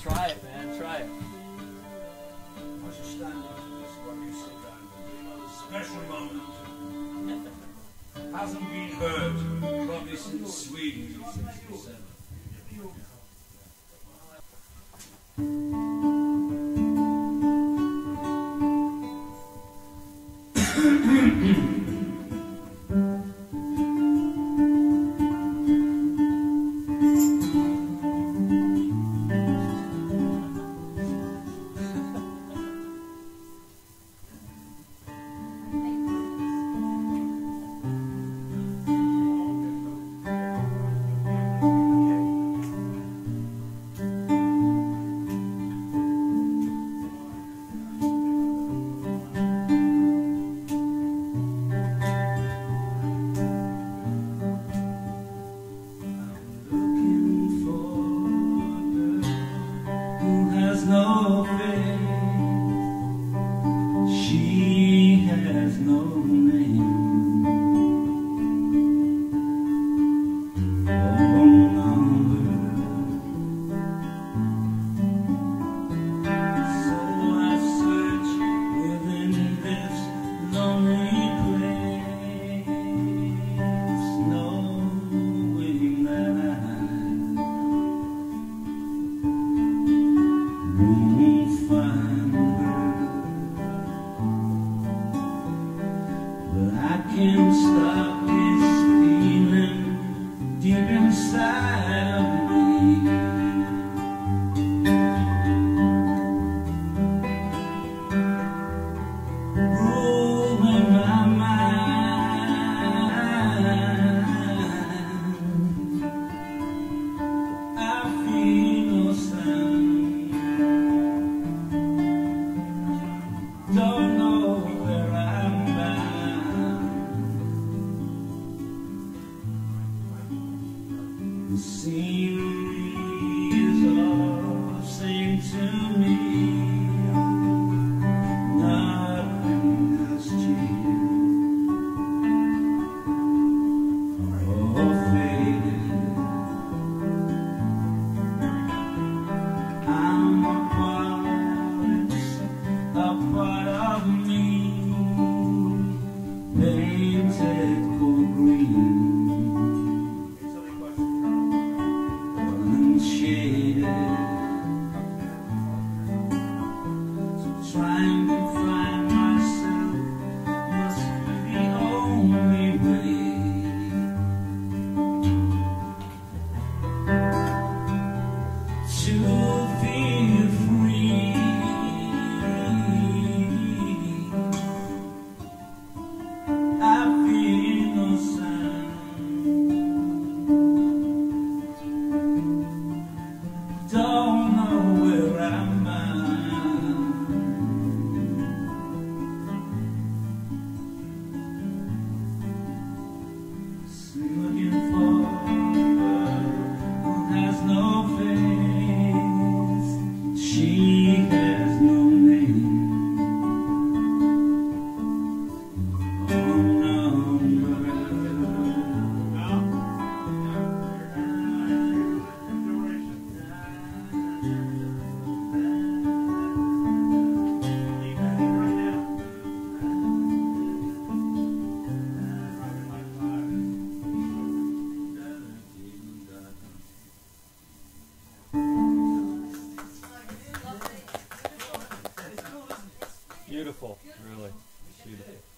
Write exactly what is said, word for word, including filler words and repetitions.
Try it, man. Try it. As you stand up to this one, you sit down. A special moment. Hasn't been heard probably since Sweden in sixty-seven. No face, she has no name, no number. So I search within this lonely place, knowing that I won't find her, but I can't stop this feeling deep inside of me. Rolling my mind, I feel no sound. Don't know where I'm bound. The scenery is all the same to me. Nothing has changed or faded. I'm a part, a part of me, painted cool green, unshaded, so trying to find myself must be the only way to feel free. I feel no sound. Don't know where I'm bound. Still looking for a girl who has no face. She has no name. Beautiful, really. Beautiful.